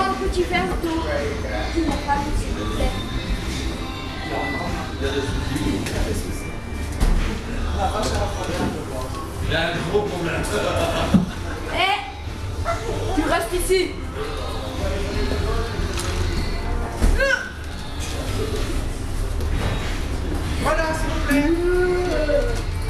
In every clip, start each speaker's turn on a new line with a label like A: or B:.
A: un petit verre d'eau pour ma femme, s'il vous plaît.
B: Il y a un gros problème.
A: Tu restes ici.
C: Voilà, s'il vous plaît.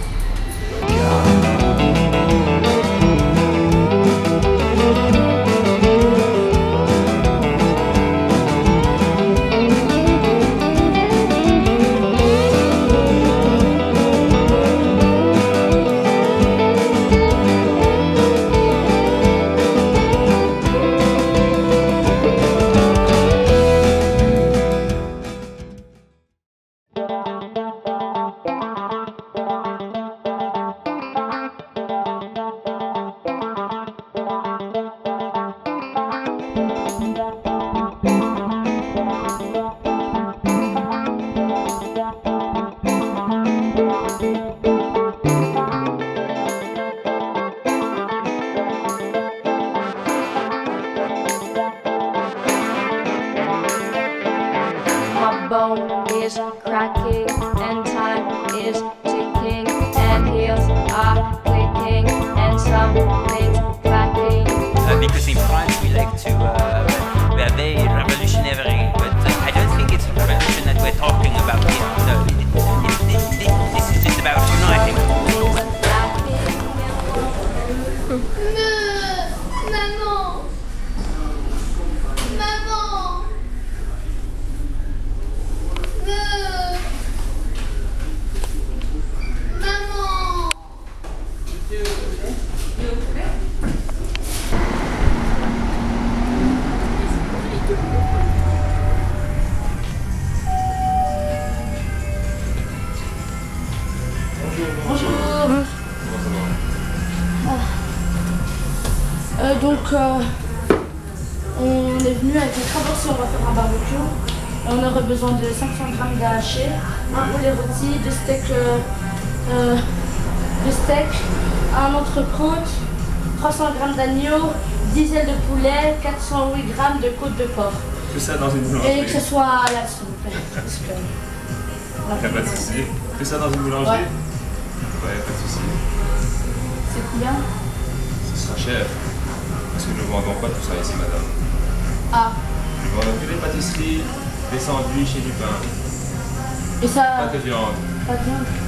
D: Bone is cracking and time is ticking and heels are clicking and something's cracking.
E: Because in France we like to, we are very revolutionary, but I don't think it's a revolution that we're talking about here. No, this is just about uniting.
A: Maman. Maman. Maman.
C: Bonjour.
F: On est venu avec les travaux si on va faire un barbecue. On aurait besoin de 500 g d'haché, un poulet rôti, deux steaks, un entrecôte, 300 g d'agneau, 10 ailes de poulet, 408 g de côte de porc.
G: Tout ça dans une boulangerie.
F: Et que ce soit là, s'il vous plaît. Parce que...
G: Y'a pas de souci. Tout ça dans une boulangerie? Ouais, pas de souci.
F: C'est combien?
G: Ce sera cher. Parce que nous ne vendons pas tout ça ici, madame.
F: Ah.
G: Nous vendons que des pâtisseries, des sandwichs et du pain.
F: Et ça...
G: Pas de viande.
F: Pas de viande.